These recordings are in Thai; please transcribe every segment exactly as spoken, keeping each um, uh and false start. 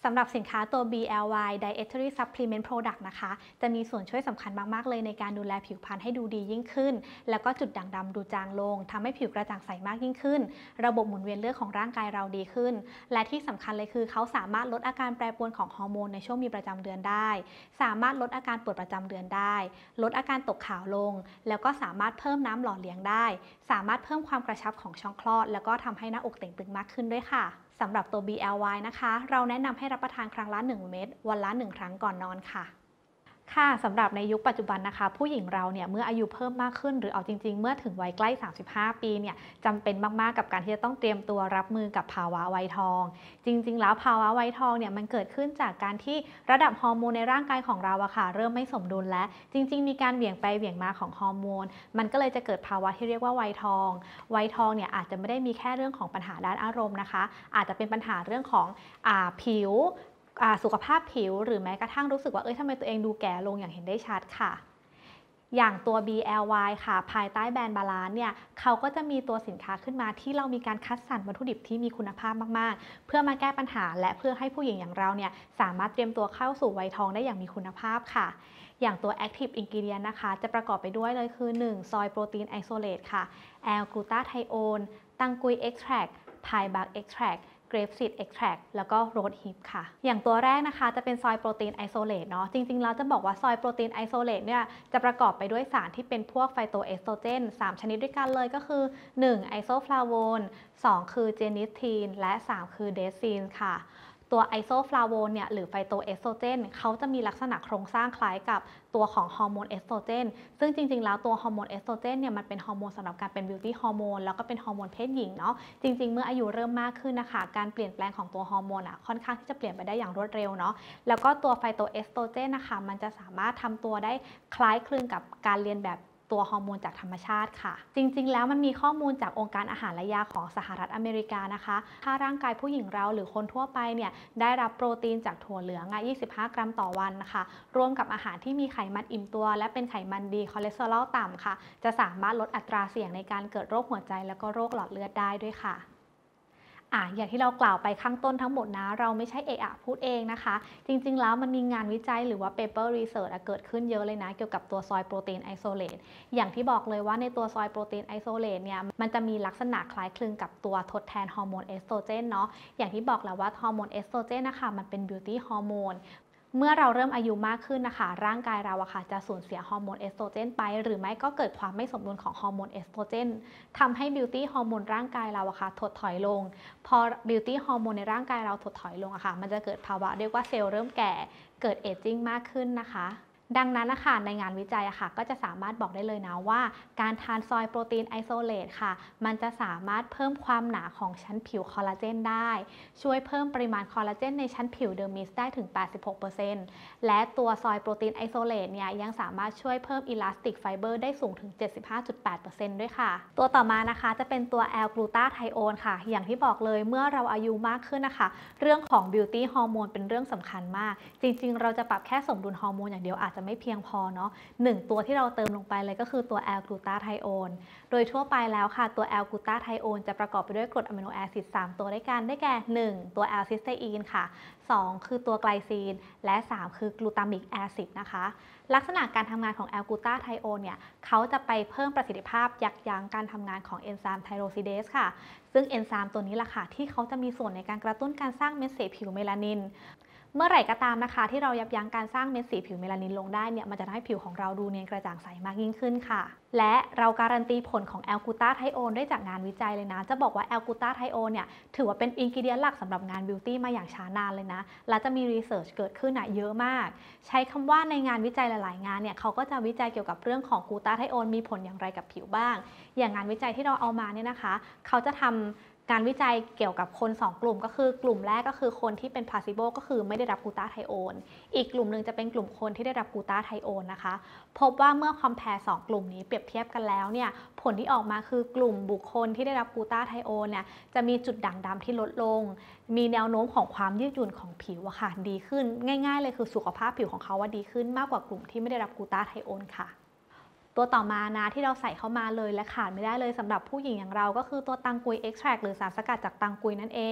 สำหรับสินค้าตัว บี แอล วาย Dietary Supplement Product นะคะจะมีส่วนช่วยสำคัญมากๆเลยในการดูแลผิวพรรณให้ดูดียิ่งขึ้นแล้วก็จุดด่างดำดูจางลงทำให้ผิวกระจ่างใสมากยิ่งขึ้นระบบหมุนเวียนเลือดของร่างกายเราดีขึ้นและที่สำคัญเลยคือเขาสามารถลดอาการแปรปรวนของฮอร์โมนในช่วงมีประจำเดือนได้สามารถลดอาการปวดประจำเดือนได้ลดอาการตกขาวลงแล้วก็สามารถเพิ่มน้ำหล่อเลี้ยงได้สามารถเพิ่มความกระชับของช่องคลอดแล้วก็ทำให้หน้าอกเต่งตึงมากขึ้นด้วยค่ะสำหรับตัว บี แอล วาย นะคะเราแนะนำให้รับประทานครั้งละหนึ่งเม็ดวันละหนึ่งครั้งก่อนนอนค่ะค่ะสำหรับในยุคปัจจุบันนะคะผู้หญิงเราเนี่ยเมื่ออายุเพิ่มมากขึ้นหรือเอาจริงๆเมื่อถึงวัยใกล้สามสิบห้าปีเนี่ยจำเป็นมากๆกับการที่จะต้องเตรียมตัวรับมือกับภาวะวัยทองจริงๆแล้วภาวะวัยทองเนี่ยมันเกิดขึ้นจากการที่ระดับฮอร์โมนในร่างกายของเราอะค่ะเริ่มไม่สมดุลและจริงๆมีการเหวี่ยงไปเหวี่ยงมาของฮอร์โมนมันก็เลยจะเกิดภาวะที่เรียกว่าวัยทองวัยทองเนี่ยอาจจะไม่ได้มีแค่เรื่องของปัญหาด้านอารมณ์นะคะอาจจะเป็นปัญหาเรื่องของอ่าผิวสุขภาพผิวหรือแม้กระทั่งรู้สึกว่าเอ้ยทำไมตัวเองดูแก่ลงอย่างเห็นได้ชัดค่ะอย่างตัว บี แอล วาย ค่ะภายใต้แบรนด์บาลานซ์เนี่ยเขาก็จะมีตัวสินค้าขึ้นมาที่เรามีการคัดสรรวัตถุดิบที่มีคุณภาพมากๆเพื่อมาแก้ปัญหาและเพื่อให้ผู้หญิงอย่างเราเนี่ยสามารถเตรียมตัวเข้าสู่วัยทองได้อย่างมีคุณภาพค่ะอย่างตัว Active Ingredient นะคะจะประกอบไปด้วยเลยคือหนึ่งซอยโปรตีนไอโซเลตค่ะแอลกลูตาไทโอนตังกุยเอ็กซ์แทรคไพบักเอ็กซ์แทรคเกรปซีดเอ็กแทรแล้วก็โรสฮิปค่ะอย่างตัวแรกนะคะจะเป็นซอยโปรตีนไอโซเลตเนาะจริงๆแล้วจะบอกว่าซอยโปรตีนไอโซเลตเนี่ยจะประกอบไปด้วยสารที่เป็นพวกไฟโตเอสโตรเจนสามชนิดด้วยกันเลยก็คือหนึ่งไอโซฟลาโวนสองคือเจนิสทีนและสามคือเดซีนค่ะตัวไอโซฟลาโวนเนี่ยหรือไฟโตเอสโตรเจนเขาจะมีลักษณะโครงสร้างคล้ายกับตัวของฮอร์โมนเอสโตรเจนซึ่งจริงๆแล้วตัวฮอร์โมนเอสโตรเจนเนี่ยมันเป็นฮอร์โมนสำหรับการเป็นบิวตี้ฮอร์โมนแล้วก็เป็นฮอร์โมนเพศหญิงเนาะจริงๆเมื่ออายุเริ่มมากขึ้นนะคะการเปลี่ยนแปลงของตัวฮอร์โมนอ่ะค่อนข้างที่จะเปลี่ยนไปได้อย่างรวดเร็วเนาะแล้วก็ตัวไฟโตเอสโตรเจนนะคะมันจะสามารถทำตัวได้คล้ายคลึงกับการเรียนแบบตัวฮอร์โมนจากธรรมชาติค่ะจริงๆแล้วมันมีข้อมูลจากองค์การอาหารและยาของสหรัฐอเมริกานะคะถ้าร่างกายผู้หญิงเราหรือคนทั่วไปเนี่ยได้รับโปรตีนจากถั่วเหลืองยี่สิบห้ากรัมต่อวันนะคะรวมกับอาหารที่มีไขมันอิ่มตัวและเป็นไขมันดีคอเลสเตอรอลต่ำค่ะจะสามารถลดอัตราเสี่ยงในการเกิดโรคหัวใจและก็โรคหลอดเลือดได้ด้วยค่ะอ่ะอย่างที่เรากล่าวไปข้างต้นทั้งหมดนะเราไม่ใช่เอะอะพูดเองนะคะจริงๆแล้วมันมีงานวิจัยหรือว่า paper research เกิดขึ้นเยอะเลยนะเกี่ยวกับตัวซอยโปรตีนไอโซเลตอย่างที่บอกเลยว่าในตัวซอยโปรตีนไอโซเลตเนี่ยมันจะมีลักษณะคล้ายคลึงกับตัวทดแทนฮอร์โมนเอสโตรเจนเนาะอย่างที่บอกแล้วว่าฮอร์โมนเอสโตรเจนนะคะมันเป็นบิวตี้ฮอร์โมนเมื่อเราเริ่มอายุมากขึ้นนะคะร่างกายเราอะค่ะจะสูญเสียฮอร์โมนเอสโตรเจนไปหรือไม่ก็เกิดความไม่สมดุลของฮอร์โมนเอสโตรเจนทำให้บิวตี้ฮอร์โมนร่างกายเราอะค่ะถดถอยลงพอบิวตี้ฮอร์โมนในร่างกายเราถดถอยลงอะค่ะมันจะเกิดภาวะเรียกว่าเซลล์เริ่มแก่เกิดเอจจิ้งมากขึ้นนะคะดังนั้นนะคะในงานวิจัยอะค่ะก็จะสามารถบอกได้เลยนะว่าการทานซอยโปรตีนไอโซเลตค่ะมันจะสามารถเพิ่มความหนาของชั้นผิวคอลลาเจนได้ช่วยเพิ่มปริมาณคอลลาเจนในชั้นผิวเดอร์มิสได้ถึง แปดสิบหกเปอร์เซ็นต์ และตัวซอยโปรตีนไอโซเลตเนี่ยยังสามารถช่วยเพิ่มอิลาสติกไฟเบอร์ได้สูงถึง เจ็ดสิบห้าจุดแปดเปอร์เซ็นต์ ด้วยค่ะตัวต่อมานะคะจะเป็นตัวแอลกลูตาไทโอนค่ะอย่างที่บอกเลยเมื่อเราอายุมากขึ้นนะคะเรื่องของบิวตี้ฮอร์โมนเป็นเรื่องสำคัญมากจริงๆเราจะปรับแค่สมดุลฮอร์โมนอย่างเดียวอาจจะไม่เพียงพอเนาะหนึ่งตัวที่เราเติมลงไปเลยก็คือตัวแอลกลูตาไทโอนโดยทั่วไปแล้วค่ะตัวแอลกลูตาไทโอนจะประกอบไปด้วยกรดอะมิโนแอซิดสามตัวด้วยกันได้แก่หนึ่งตัวแอลซิสเตอีนค่ะสองคือตัวไกลซีนและสามคือกลูตามิกแอซิดนะคะลักษณะการทำงานของแอลกลูตาไทโอนเนี่ยเขาจะไปเพิ่มประสิทธิภาพยับยั้งการทำงานของเอนไซม์ไทโรซิเดสค่ะซึ่งเอนไซม์ตัวนี้แหละค่ะที่เขาจะมีส่วนในการกระตุ้นการสร้างเม็ดสีผิวเมลานินเมื่อไหร่ก็ตามนะคะที่เรายับยั้งการสร้างเม็ดสีผิวเมลานินลงได้เนี่ยมันจะทำให้ผิวของเราดูเนียนกระจ่างใสมากยิ่งขึ้นค่ะและเราการันตีผลของแอลกลูตาไทโอนได้จากงานวิจัยเลยนะจะบอกว่าแอลกลูตาไทโอนเนี่ยถือว่าเป็นอินกิเดียนหลักสำหรับงานบิวตี้มาอย่างช้านานเลยนะและจะมีรีเสิร์ชเกิดขึ้นเยอะมากใช้คำว่าในงานวิจัยหลายๆงานเนี่ยเขาก็จะวิจัยเกี่ยวกับเรื่องของกลูตาไทโอนมีผลอย่างไรกับผิวบ้างอย่างงานวิจัยที่เราเอามาเนี่ยนะคะเขาจะทำการวิจัยเกี่ยวกับคนสองกลุ่มก็คือกลุ่มแรกก็คือคนที่เป็นพลาซิโบก็คือไม่ได้รับกลูตาไทโอนอีกกลุ่มหนึ่งจะเป็นกลุ่มคนที่ได้รับกลูตาไทโอนนะคะพบว่าเมื่อคอมแพร์สองกลุ่มนี้เปรียบเทียบกันแล้วเนี่ยผลที่ออกมาคือกลุ่มบุคคลที่ได้รับกลูตาไทโอนเนี่ยจะมีจุดด่างดำที่ลดลงมีแนวโน้มของความยืดหยุ่นของผิวอะค่ะดีขึ้นง่ายๆเลยคือสุขภาพผิวของเขาว่าดีขึ้นมากกว่ากลุ่มที่ไม่ได้รับกลูตาไทโอนค่ะ ตัวต่อมานะที่เราใส่เข้ามาเลยและขาดไม่ได้เลยสำหรับผู้หญิงอย่างเราก็คือตัวตังกุยเอ็กซ์แทรคหรือสารสกัดจากตังกุยนั่นเอง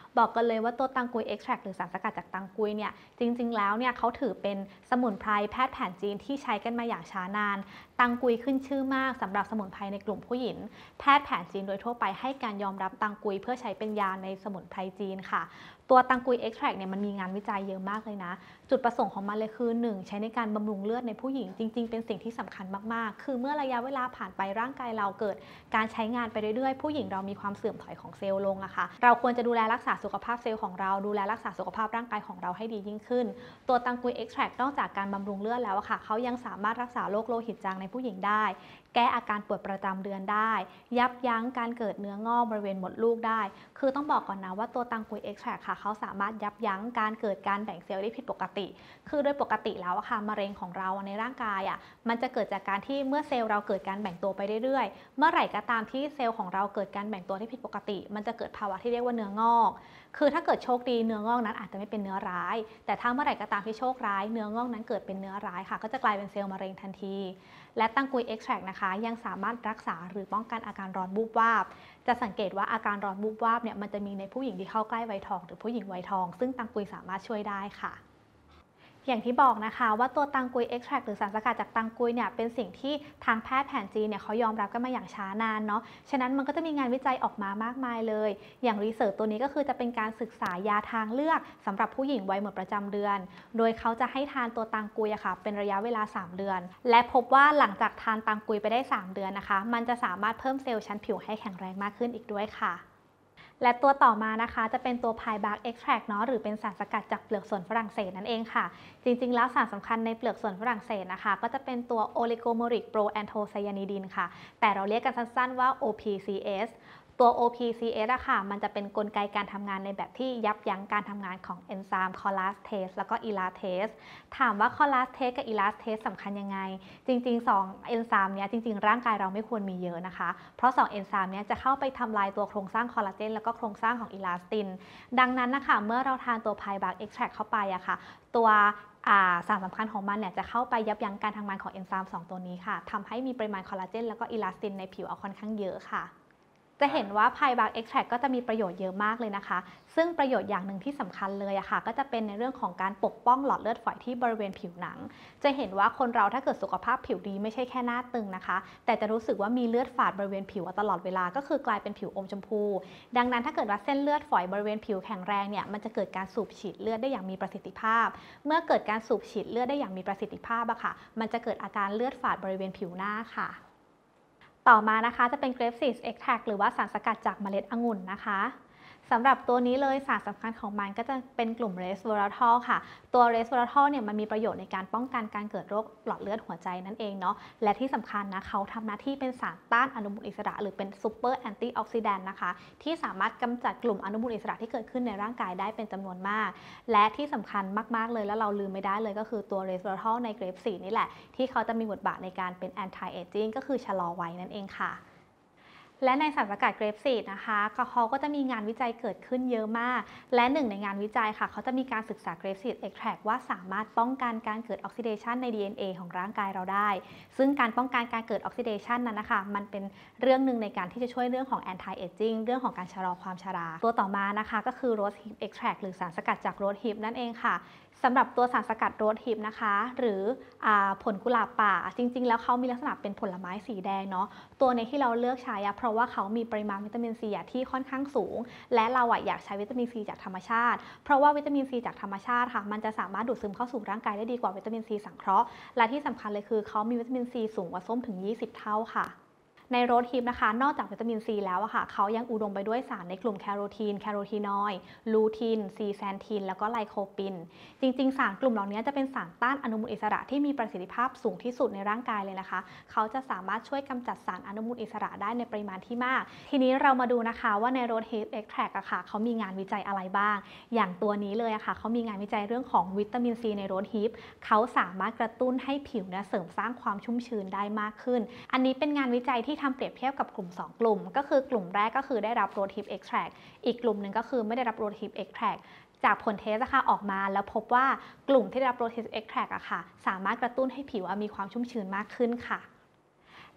บอกกันเลยว่าตัวตังกุยเอ็กแทรหรือสารสกัดจากตังกุยเนี่ยจริงๆแล้วเนี่ยเขาถือเป็นสมุนไพรแพทย์แผนจีนที่ใช้กันมาอย่างช้านานตังกุยขึ้นชื่อมากสำหรับสมุนไพรในกลุ่มผู้หญิงแพทย์แผนจีนโดยทั่วไปให้การยอมรับตังกุยเพื่อใช้เป็นยาในสมุนไพรจีนค่ะตัวตังกุยเอ็กแทรเนี่ยมันมีงานวิจัยเยอะมากเลยนะจุดประสงค์ของมันเลยคือ หนึ่ง ใช้ในการบำรุงเลือดในผู้หญิงจริงๆเป็นสิ่งที่สำคัญมากๆคือเมื่อระยะเวลาผ่านไปร่างกายเราเกิดการใช้งานไปเรื่อยๆผู้หญิงเรามีความเสื่อมถอยของเซลล์ลงอะค่ะเราควรจะดูแลรักษาสุขภาพเซลล์ของเราดูแลรักษาสุขภาพร่างกายของเราให้ดียิ่งขึ้นตัวตังกุยเอ็กแทรนอกจากการบำรุงเลือดแล้วอะค่ะเขายังสามารถรักษาโรคโลหิตจางในผู้หญิงได้แก้อาการปวดประจำเดือนได้ยับยั้งการเกิดเนื้องอกบริเวณมดลูกได้คือต้องบอกก่อนนะว่าตัวตังกุยเอ็กแทรค่ะเขาสามารถยับยั้งการเกิดการแบ่งเซลล์ได้ผิดปกติคือโดยปกติแล้วอะค่ะมะเร็งของเราในร่างกายอะมันจะเกิดจากการที่เมื่อเซลล์เราเกิดการแบ่งตัวไปเรื่อยๆเมื่อไหร่ก็ตามที่เซลล์ของเราเกิดการแบ่งตัวที่ผิดปกติมันจะเกิดภาวะที่เรียกว่าเนื้องอกคือถ้าเกิดโชคดีเนื้องอกนั้นอาจจะไม่เป็นเนื้อร้ายแต่ถ้าเมื่อไหร่ก็ตามที่โชคร้ายเนื้องอกนั้นเกิดเป็นเนื้อร้ายค่ะก็จะกลายเป็นเซลล์มะเร็งทันทีและตังกุยเอ็กแทรนะคะยังสามารถรักษาหรือป้องกันอาการร้อนวูบวาบจะสังเกตว่าอาการร้อนวูบวาบเนี่ยมันจะมีในผู้หญิงที่เข้าใกล้วัยทองหรือผู้หญิงวัยทองซึ่งตังกุยสามารถช่วยได้ค่ะอย่างที่บอกนะคะว่าตัวตังกุยเอ็กแทรหรือสารสกัดจากตังกุยเนี่ยเป็นสิ่งที่ทางแพทย์แผนจีนเนี่ยเขายอมรับกันมาอย่างช้านานเนาะฉะนั้นมันก็จะมีงานวิจัยออกมามากมายเลยอย่างรีเสิร์ชตัวนี้ก็คือจะเป็นการศึกษายาทางเลือกสำหรับผู้หญิงวัยหมดประจำเดือนโดยเขาจะให้ทานตัวตังกุยอะค่ะเป็นระยะเวลาสามเดือนและพบว่าหลังจากทานตังกุยไปได้สามเดือนนะคะมันจะสามารถเพิ่มเซลล์ชั้นผิวให้แข็งแรงมากขึ้นอีกด้วยค่ะและตัวต่อมานะคะจะเป็นตัวไพบาร์กเอ็กแทรเนาะหรือเป็นสารสกัดจากเปลือกสนฝรั่งเศสนั่นเองค่ะจริงๆแล้วสารสำคัญในเปลือกสนฝรั่งเศสนะคะก็จะเป็นตัวโอลิโกโมริกโปรแอนโทไซยานิดินค่ะแต่เราเรียกกันสั้นๆว่า โอ พี ซี เอสตัว โอ พี ซี เอส อะค่ะมันจะเป็นกลไกการทำงานในแบบที่ยับยั้งการทำงานของเอนไซม์คอลาสเทสแล้วก็อีลาเทสถามว่าคอลาสเทสกับอีลาเทสสำคัญยังไงจริงๆสองเอนไซม์เนี้ยจริงๆร่างกายเราไม่ควรมีเยอะนะคะเพราะสองเอนไซม์เนี้ยจะเข้าไปทำลายตัวโครงสร้างคอลลาเจนแล้วก็โครงสร้างของอีลาสตินดังนั้นนะคะเมื่อเราทานตัวไพบาร์กเอ็กแทรเข้าไปอะค่ะตัวสารสำคัญของมันเนี่ยจะเข้าไปยับยั้งการทำงานของเอนไซม์สองตัวนี้ค่ะทำให้มีปริมาณคอลลาเจนแล้วก็อีลาสตินในผิวเอาค่อนข้างเยอะค่ะจะเห็นว่าไพบาร์กเอ็กแทรก็จะมีประโยชน์เยอะมากเลยนะคะซึ่งประโยชน์อย่างหนึ่งที่สำคัญเลยอะค่ะก็จะเป็นในเรื่องของการปกป้องหลอดเลือดฝอยที่บริเวณผิวหนังจะเห็นว่าคนเราถ้าเกิดสุขภาพผิวดีไม่ใช่แค่หน้าตึงนะคะแต่จะรู้สึกว่ามีเลือดฝาดบริเวณผิวตลอดเวลาก็คือกลายเป็นผิวอมชมพูดังนั้นถ้าเกิดว่าเส้นเลือดฝอยบริเวณผิวแข็งแรงเนี่ยมันจะเกิดการสูบฉีดเลือดได้อย่างมีประสิทธิภาพเมื่อเกิดการสูบฉีดเลือดได้อย่างมีประสิทธิภาพอะค่ะมันจะเกิดอาการเลือดฝาดบริเวณผิวหน้าค่ะต่อมานะคะจะเป็น Grape Seed Extract หรือว่าสารสกัดจากเมล็ดองุ่นนะคะสำหรับตัวนี้เลยสารสำคัญของมันก็จะเป็นกลุ่ม Resveratrol ค่ะตัว Resveratrol เนี่ยมันมีประโยชน์ในการป้องกันการเกิดโรคหลอดเลือดหัวใจนั่นเองเนาะและที่สำคัญนะเขาทำหน้าที่เป็นสารต้านอนุมูลอิสระหรือเป็น Super Antioxidant นะคะที่สามารถกำจัดกลุ่มอนุมูลอิสระที่เกิดขึ้นในร่างกายได้เป็นจำนวนมากและที่สำคัญมากๆเลยแล้วเราลืมไม่ได้เลยก็คือตัว Resveratrol ใน Grape Seed นี่แหละที่เขาจะมีบทบาทในการเป็น Anti Aging ก็คือชะลอวัยนั่นเองค่ะและในสารสกัดเกรปซีดนะคะเขาก็จะมีงานวิจัยเกิดขึ้นเยอะมากและหนึ่งในงานวิจัยค่ะเขาจะมีการศึกษาเกรปซีดเอ็กแทรว่าสามารถป้องกันการเกิดออกซิเดชันใน ดี เอ็น เอ ของร่างกายเราได้ซึ่งการป้องกันการเกิดออกซิเดชันนั้นนะคะมันเป็นเรื่องหนึ่งในการที่จะช่วยเรื่องของ Anti Aging เรื่องของการชะลอความชราตัวต่อมานะคะก็คือ Rose Hip Extract หรือสารสกัดจาก Rose Hip นั่นเองค่ะสำหรับตัวสารสกัดโรสฮิปนะคะหรืออผลกุหลาบป่าจริงๆแล้วเขามีลักษณะเป็นผลไม้สีแดงเนาะตัวในที่เราเลือกใช้เพราะว่าเขามีปริมาณวิตามินซีที่ค่อนข้างสูงและเราอยากใช้วิตามินซีจากธรรมชาติเพราะว่าวิตามินซีจากธรรมชาติค่ะมันจะสามารถดูดซึมเข้าสู่ร่างกายได้ดีกว่าวิตามินซีสังเคราะห์และที่สำคัญเลยคือเขามีวิตามินซีสูงกว่าส้มถึงยี่สิบเท่าค่ะในโรสฮิปนะคะนอกจากวิตามินซีแล้วอะค่ะเขายังอุดมไปด้วยสารในกลุ่มแคโรทีนแคโรทีนอยด์ลูทีนซีแซนทีนแล้วก็ไลโคปินจริงๆสารกลุ่มเหล่านี้จะเป็นสารต้านอนุมูลอิสระที่มีประสิทธิภาพสูงที่สุดในร่างกายเลยนะคะเขาจะสามารถช่วยกำจัดสารอนุมูลอิสระได้ในปริมาณที่มากทีนี้เรามาดูนะคะว่าในโรสฮิปเอ็กแทรอะค่ะเขามีงานวิจัยอะไรบ้างอย่างตัวนี้เลยอะค่ะเขามีงานวิจัยเรื่องของวิตามินซีในโรสฮิปเขาสามารถกระตุ้นให้ผิวเนี่ยเสริมสร้างความชุ่มชื้นได้มากขึ้นอันนี้เป็นงานวิจัยที่ทำเปรียบเทียบกับกลุ่มสองกลุ่มก็คือกลุ่มแรกก็คือได้รับ Rose Hip Extract อีกกลุ่มหนึ่งก็คือไม่ได้รับ Rose Hip Extract จากผลเทสค่ะออกมาแล้วพบว่ากลุ่มที่ได้รับ Rose Hip Extract อะค่ะสามารถกระตุ้นให้ผิวมีความชุ่มชื้นมากขึ้นค่ะ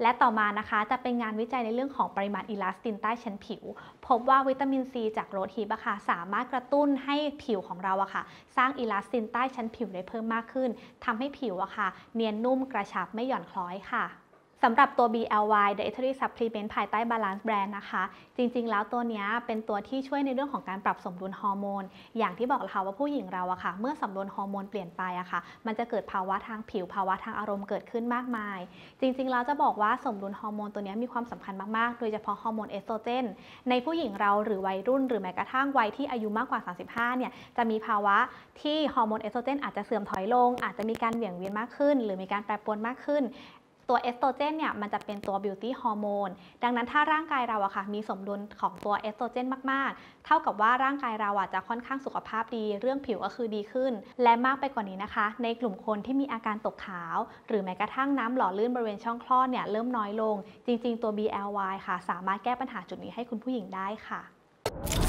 และต่อมานะคะจะเป็นงานวิจัยในเรื่องของปริมาณอิลาสตินใต้ชั้นผิวพบว่าวิตามินซีจากโรสฮิปอะค่ะสามารถกระตุ้นให้ผิวของเราอะค่ะสร้างอิลาสตินใต้ชั้นผิวได้เพิ่มมากขึ้นทำให้ผิวอะค่ะเนียนนุ่มกระชับไม่หย่อนคล้อยค่ะสำหรับตัว บี แอล วาย Dietary Supplement ภายใต้ Balance Brand นะคะจริงๆแล้วตัวนี้เป็นตัวที่ช่วยในเรื่องของการปรับสมดุลฮอร์โมนอย่างที่บอกแล้วค่ะว่าผู้หญิงเราอะค่ะเมื่อสมดุลฮอร์โมนเปลี่ยนไปอะค่ะมันจะเกิดภาวะทางผิวภาวะทางอารมณ์เกิดขึ้นมากมายจริงๆแล้วจะบอกว่าสมดุลฮอร์โมนตัวนี้มีความสำคัญมากๆโดยเฉพาะฮอร์โมนเอสโตรเจนในผู้หญิงเราหรือวัยรุ่นหรือแม้กระทั่งวัยที่อายุมากกว่าสามสิบห้าเนี่ยจะมีภาวะที่ฮอร์โมนเอสโตรเจนอาจจะเสื่อมถอยลงอาจจะมีการเหวี่ยงเวียนมากขึ้นหรือมีการแปรปรวนมากขึ้นตัวเอสโตรเจนเนี่ยมันจะเป็นตัวบิวตี้ฮอร์โมนดังนั้นถ้าร่างกายเราอะค่ะมีสมดุลของตัวเอสโตรเจนมากๆเท่ากับว่าร่างกายเราอะจะค่อนข้างสุขภาพดีเรื่องผิวก็คือดีขึ้นและมากไปกว่านี้นะคะในกลุ่มคนที่มีอาการตกขาวหรือแม้กระทั่งน้ำหล่อลื่นบริเวณช่องคลอดเนี่ยเริ่มน้อยลงจริงๆตัว บี แอล วาย ค่ะสามารถแก้ปัญหาจุดนี้ให้คุณผู้หญิงได้ค่ะ